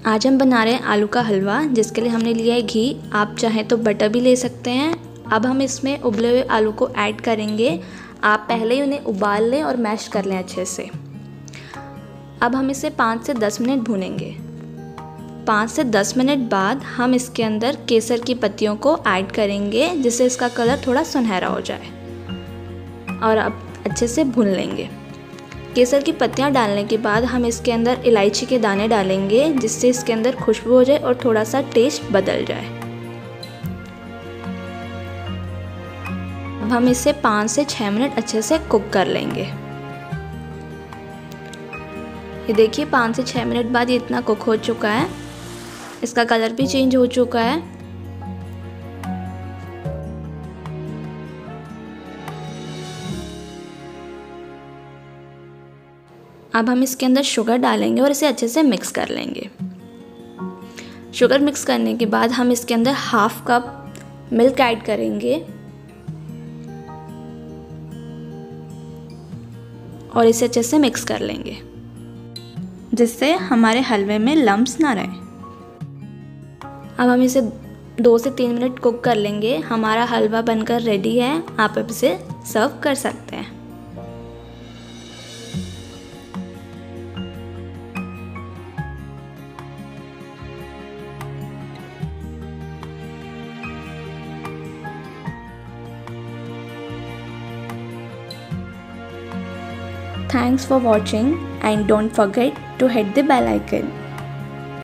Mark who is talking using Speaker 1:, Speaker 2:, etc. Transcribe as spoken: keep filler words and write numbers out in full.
Speaker 1: आज हम बना रहे हैं आलू का हलवा, जिसके लिए हमने लिया है घी। आप चाहें तो बटर भी ले सकते हैं। अब हम इसमें उबले हुए आलू को ऐड करेंगे। आप पहले ही उन्हें उबाल लें और मैश कर लें अच्छे से। अब हम इसे पाँच से दस मिनट भूनेंगे। पाँच से दस मिनट बाद हम इसके अंदर केसर की पत्तियों को ऐड करेंगे, जिससे इसका कलर थोड़ा सुनहरा हो जाए, और अब अच्छे से भून लेंगे। केसर की पत्तियां डालने के बाद हम इसके अंदर इलायची के दाने डालेंगे, जिससे इसके अंदर खुशबू हो जाए और थोड़ा सा टेस्ट बदल जाए। अब हम इसे पाँच से छः मिनट अच्छे से कुक कर लेंगे। ये देखिए, पाँच से छः मिनट बाद ये इतना कुक हो चुका है। इसका कलर भी चेंज हो चुका है। अब हम इसके अंदर शुगर डालेंगे और इसे अच्छे से मिक्स कर लेंगे। शुगर मिक्स करने के बाद हम इसके अंदर हाफ कप मिल्क ऐड करेंगे और इसे अच्छे से मिक्स कर लेंगे, जिससे हमारे हलवे में लम्प्स ना रहे। अब हम इसे दो से तीन मिनट कुक कर लेंगे। हमारा हलवा बनकर रेडी है। आप अब इसे सर्व कर सकते हैं। Thanks for watching and don't forget to hit the bell icon.